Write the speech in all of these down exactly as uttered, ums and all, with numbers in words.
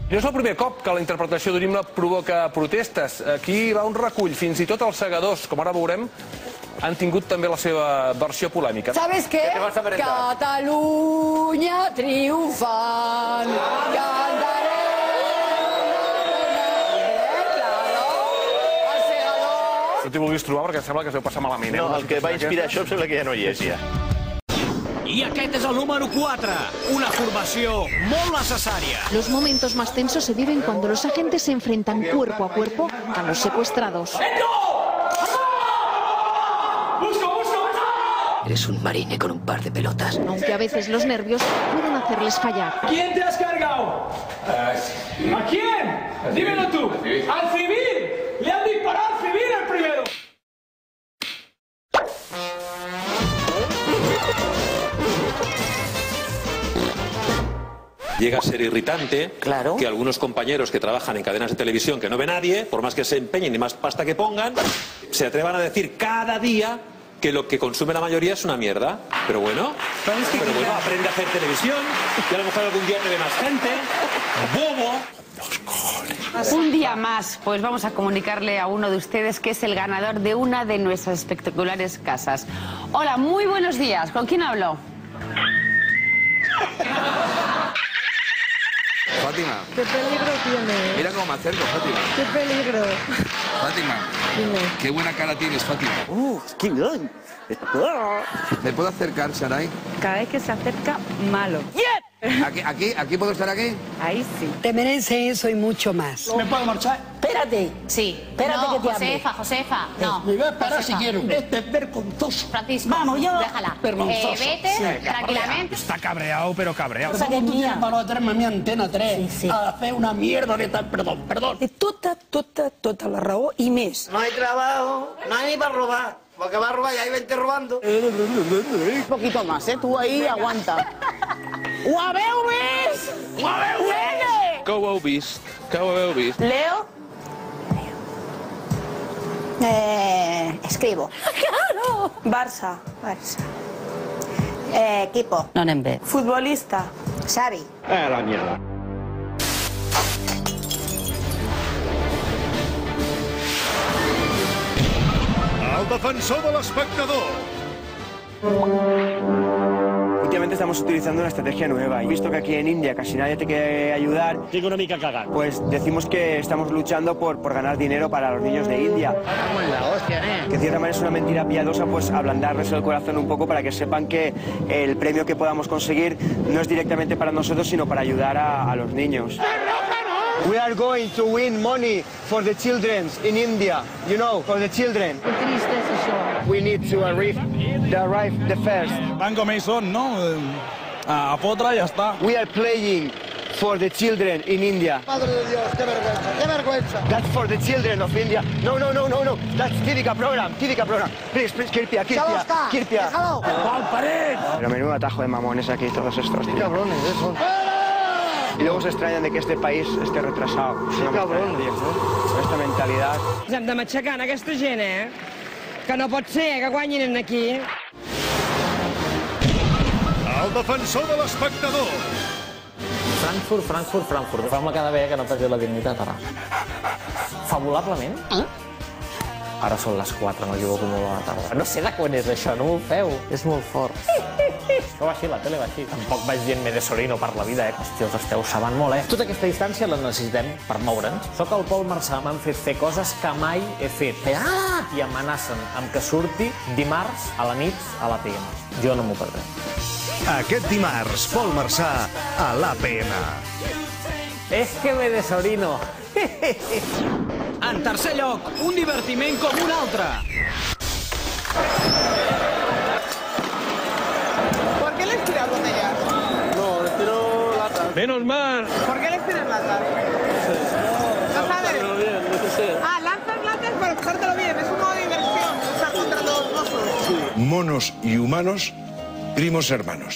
No és el primer cop que la interpretació d'un himne provoca protestes. Aquí va un recull. Fins i tot els segadors, com ara veurem, han tingut també la seva versió polèmica. ¿Sabes qué? Cataluña triunfant, cantaré. No t'hi vulguis trobar perquè sembla que es deu passar malament. No, el que va inspirar això em sembla que ja no hi és, ja. I aquest és el número quatre, una formació molt necessària. Los momentos más tensos se viven cuando los agentes se enfrentan cuerpo a cuerpo a los secuestrados. Eres un marine con un par de pelotas. Aunque a veces los nervios pueden hacerles fallar. ¿Quién te has cargado? ¿A quién? Dímelo tú. ¡Al civil! ¡Le han disparado al civil el primero! Llega a ser irritante Claro. que algunos compañeros que trabajan en cadenas de televisión que no ve nadie, por más que se empeñen y más pasta que pongan, se atrevan a decir cada día que lo que consume la mayoría es una mierda. Pero bueno, pero bueno, aprende a hacer televisión y a lo mejor algún día te ve más gente. ¡Bobo! Un día más, pues vamos a comunicarle a uno de ustedes que es el ganador de una de nuestras espectaculares casas. Hola, muy buenos días. ¿Con quién hablo? Fátima. ¿Qué peligro tiene? Mira cómo me acerco, Fátima. ¿Qué peligro? Fátima. Dime. Qué buena cara tienes, Fátima. ¡Uh, qué bien! ¿Me puedo acercar, Saray? Cada vez que se acerca, malo. ¿Aquí, aquí, aquí puedo estar aquí? Ahí sí. Te merece eso y mucho más. ¿Me puedo marchar? Espérate. Sí. Espérate no, que te hable. Josefa, Josefa, no. Me voy a parar Josefa. si quiero. Este es vergonzoso. Francisco, Vamos, ya. déjala. Vergonzoso. Eh, vete, Sí. tranquilamente. Està cabreado, però cabreado. Perdón, tú tienes valor de traerme a mi Antena tres Sí, sí. a hacer una mierda de tal... Perdón, perdón. De tota, tota, tota la raó i més. No hay trabajo, no hay ni para robar. Porque va a robar y hay veinte robando. Un poquito más, ¿eh? Tú ahí aguanta. Ho haveu vist? Ho haveu vist? Que ho heu vist? Que ho heu vist? Leo. Eh, escribo. Claro. Barça. Barça. Eh, equipo. No anem bé. Futbolista. Xavi. Ah, la mierda. El defensor de l'espectador. Últimamente estamos utilizando una estrategia nueva. He visto que aquí en India casi nadie te quiere ayudar. Tengo una mica cagada. Pues decimos que estamos luchando por, por ganar dinero para los niños de India. Como en la hostia, ¿eh? Que de cierta manera es una mentira piadosa, pues ablandarles el corazón un poco para que sepan que el premio que podamos conseguir no es directamente para nosotros, sino para ayudar a, a los niños. We are going to win money for the children in India, you know, for the children. Qué triste es eso. We need to arrive, to arrive the first. Van com ells són, no? A fotre i ja està. We are playing for the children in India. Madre de Dios, qué vergüenza, qué vergüenza. That's for the children of India. No, no, no, no, no. That's Kidika program, Kidika program. Please, please, Kirpia, Kirpia, Kirpia. Déjalo. ¡Al pared! Pero menudo atajo de mamones aquí todos estos, tío. Cabrones, eso. Y luego se extrañan de que este país esté retrasado. Sí, cabrón. Con esta mentalidad. Ens hem de matxacar en aquesta gent, eh? Que no pot ser que guanyin aquí. El defensor de l'espectador. Frankfurt, Frankfurt, Frankfurt. Fa-me quedar bé que no perdi la dignitat, ara. Favorablement? Eh? Ara són les quatre, m'equivoco molt a la tarda. No sé de quan és això, no m'ho feu. És molt fort. Això va així, la tele va així. Tampoc vaig dient Medesorino per la vida, eh? Hòstia, els esteu sabant molt, eh? Tota aquesta distància la necessitem per moure'ns. Soc el Pol Marçà, m'han fet fer coses que mai he fet. Ah! I amenacen amb que surti dimarts a la nit a l'A P M. Jo no m'ho perdré. Aquest dimarts, Pol Marçà a l'A P M. És que Medesorino. En tercer lloc, un divertiment com un altre. ¿Por qué les tiras botellas? No, les tiro latas. Menos mal. ¿Por qué les tiras latas? No sabes. No sé. Ah, lanzas latas para pasártelo bien. Es un modo de diversión. Luchar contra los monstruos. Monos y humanos, primos hermanos.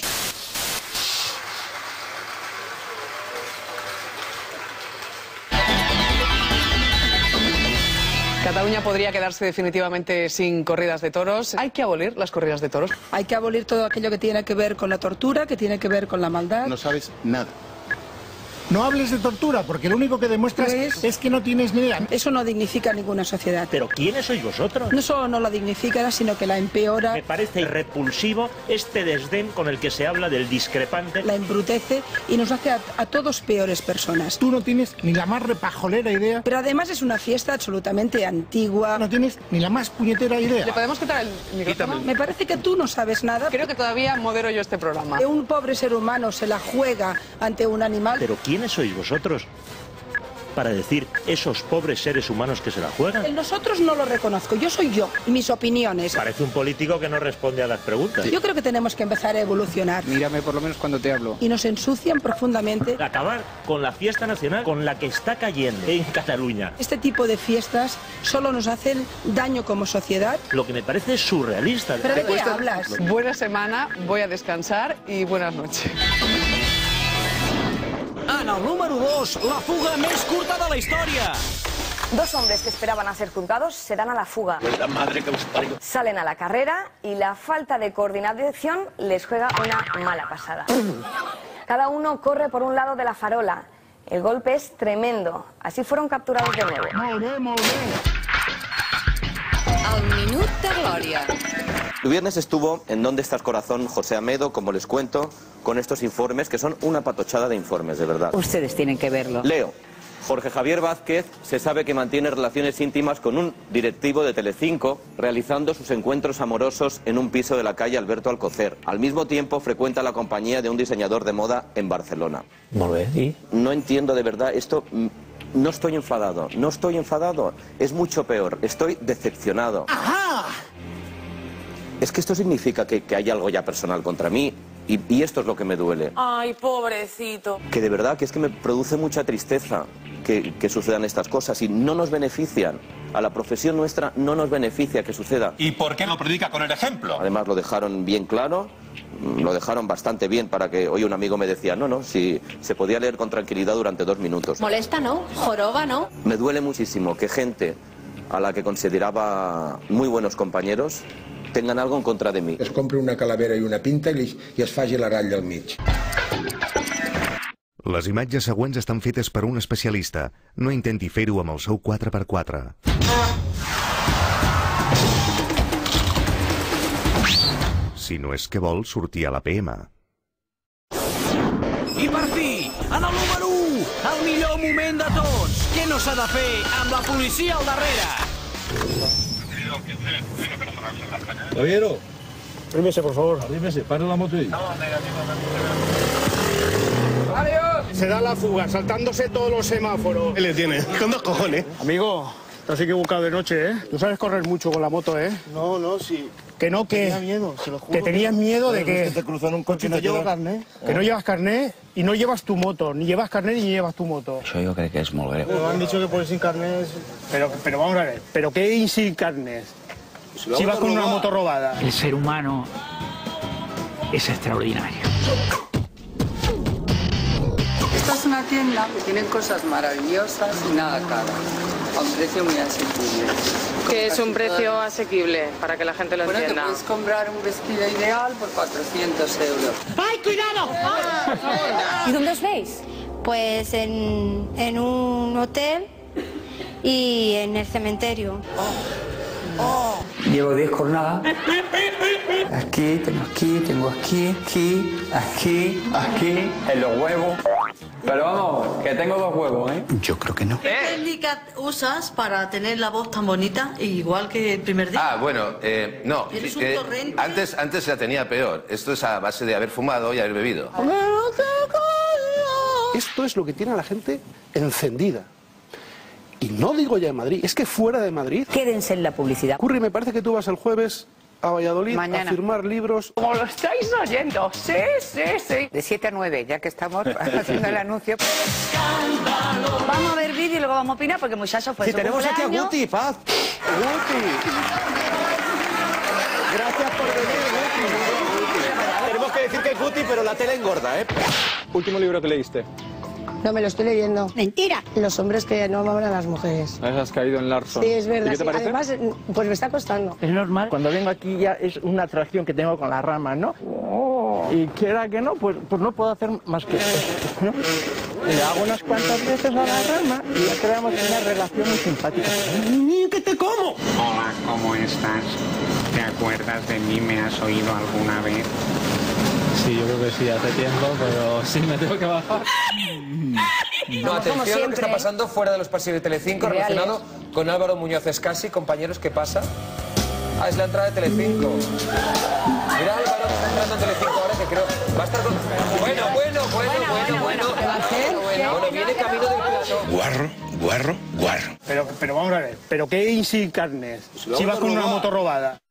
Cataluña podría quedarse definitivamente sin corridas de toros. ¿Hay que abolir las corridas de toros? Hay que abolir todo aquello que tiene que ver con la tortura, que tiene que ver con la maldad. No sabes nada. No hables de tortura, porque lo único que demuestras Pues- es que no tienes ni idea. Eso no dignifica ninguna sociedad. ¿Pero quiénes sois vosotros? No solo no la dignifica, sino que la empeora, Me parece repulsivo este desdén con el que se habla del discrepante. la embrutece y nos hace a, a todos peores personas. Tú no tienes ni la más repajolera idea. Pero además es una fiesta absolutamente antigua. No tienes ni la más puñetera idea. ¿Le podemos quitar el micrófono? Me parece que tú no sabes nada. Creo que todavía modero yo este programa. Que un pobre ser humano se la juega ante un animal. ¿Pero quiénes sois vosotros para decir esos pobres seres humanos que se la juegan? El nosotros no lo reconozco, yo soy yo y mis opiniones. Parece un político que no responde a las preguntas. Yo creo que tenemos que empezar a evolucionar. Mírame por lo menos cuando te hablo. Y nos ensucian profundamente. Acabar con la fiesta nacional con la que está cayendo en Cataluña. Este tipo de fiestas solo nos hacen daño como sociedad. Lo que me parece surrealista. ¿Pero de qué hablas? Buena semana, voy a descansar y buenas noches. En el número dos, la fuga més curta de la història. Dos hombres que esperaban a ser juzgados se dan a la fuga. La madre que os parió. Salen a la carrera y la falta de coordinación les juega una mala pasada. Cada uno corre por un lado de la farola. El golpe es tremendo. Así fueron capturados de nuevo. El minut de glòria. El viernes estuvo en ¿Dónde estás, corazón? José Amedo, como les cuento, con estos informes, que son una patochada de informes, de verdad. Ustedes tienen que verlo. Leo. Jorge Javier Vázquez se sabe que mantiene relaciones íntimas con un directivo de Telecinco, realizando sus encuentros amorosos en un piso de la calle Alberto Alcocer. Al mismo tiempo frecuenta la compañía de un diseñador de moda en Barcelona. Molt bé, i? No entiendo de verdad esto. mm, No estoy enfadado, no estoy enfadado. Es mucho peor, estoy decepcionado. ¡Ajá! Es que esto significa que, que hay algo ya personal contra mí, y, y esto es lo que me duele. Ay, pobrecito. Que de verdad que es que me produce mucha tristeza que, que sucedan estas cosas y no nos benefician. A la profesión nuestra no nos beneficia que suceda. ¿Y por qué no predica con el ejemplo? Además lo dejaron bien claro, mm, lo dejaron bastante bien para que hoy un amigo me decía, no, no, si se podía leer con tranquilidad durante dos minutos. Molesta, no? Joroba, no? Me duele muchísimo que gente a la que consideraba muy buenos compañeros tengan algo en contra de mí. Es compri una calavera i una pinta i, li, i es faci la ratlla al mig. Les imatges següents estan fetes per un especialista. No intenti fer-ho amb el seu quatre per quatre. Si no és que vol sortir a la P M. I per fi, en el número u, el millor moment de tots. Què no s'ha de fer amb la policia al darrere? Caballero, arrímese, por favor, arrímese, pare la moto ahí. ¡Adiós! Se da la fuga, saltándose todos los semáforos. ¿Qué le tiene? Con dos cojones. Amigo, te has equivocado de noche, ¿eh? Tú sabes correr mucho con la moto, ¿eh? No, no, sí. Que no, que... Tenía miedo, se lo juro. Que tenías miedo de que... que te cruzan un coche y no llevo carnet. Que no llevas carnet y no llevas tu moto. Ni llevas carnet ni llevas tu moto. Això jo crec que és molt greu. Pero han dicho que por ir sin carnet... Pero, pero vamos a ver, ¿pero qué sin carnet? Si, Si vas con una moto robada. El ser humano es extraordinario. Esta es una tienda que tiene cosas maravillosas y nada cara, a un precio muy asequible. ¿Qué es un precio asequible para que la gente lo Bueno, te entienda? puedes comprar un vestido ideal por cuatrocientos euros. ¡Ay, cuidado! ¿Y dónde os veis? Pues en, en un hotel y en el cementerio. Llevo diez jornadas. Aquí, tengo aquí, tengo aquí, aquí, aquí, aquí, en los huevos. Pero vamos, que tengo dos huevos, ¿eh? Yo creo que no. ¿Qué técnica usas para tener la voz tan bonita, igual que el primer día? Ah, bueno, eh, no. ¿Eres un eh, torrente? antes, antes la tenía peor. Esto es a base de haber fumado y haber bebido. Esto es lo que tiene a la gente encendida. Y no digo ya en Madrid, es que fuera de Madrid... Quédense en la publicidad. Curry, me parece que tú vas el jueves a Valladolid Mañana. a firmar libros. Como lo estáis oyendo, sí, sí, sí. De siete a nueve, ya que estamos haciendo el anuncio. Vamos a ver vídeo y luego vamos a opinar, porque muchachos, pues Sí, su tenemos aquí a cumpleaños. Guti, paz. Guti. Gracias por venir, Tenemos que decir que es Guti, pero la tele engorda, ¿eh? Último libro que leíste. No, me lo estoy leyendo. ¡Mentira! Los hombres que no aman a las mujeres. Has caído en Larson. Sí, es verdad. ¿Y qué te sí. parece? Además, pues me está costando. Es normal, cuando vengo aquí ya es una atracción que tengo con las ramas, ¿no? Oh. Y quiera que no, pues, pues no puedo hacer más que eso, ¿no? Le hago unas cuantas veces a la rama y ya creamos una relación muy simpática. ¿Qué te como? Hola, ¿cómo estás? ¿Te acuerdas de mí? ¿Me has oído alguna vez? Sí, yo creo que sí, hace tiempo, pero sí me tengo que bajar. No, atención a lo que está pasando fuera de los pasillos de Telecinco, relacionado con Álvaro Muñoz Escasi. Compañeros, ¿qué pasa? Ah, es la entrada de Telecinco. Mira Álvaro que está entrando en Telecinco ahora, que creo va a estar con... Bueno, bueno, bueno, bueno, bueno. Bueno, viene camino del plato. Guarro, guarro, guarro. Pero, pero vamos a ver, ¿pero qué Insi Carnes? Si vas con una moto robada.